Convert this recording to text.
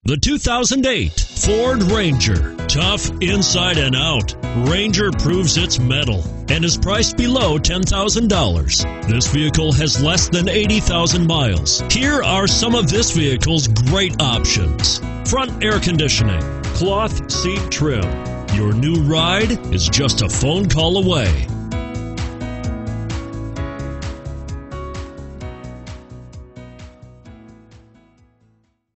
The 2008 Ford Ranger. Tough inside and out, Ranger proves its mettle and is priced below $10,000. This vehicle has less than 80,000 miles. Here are some of this vehicle's great options: front air conditioning, cloth seat trim. Your new ride is just a phone call away.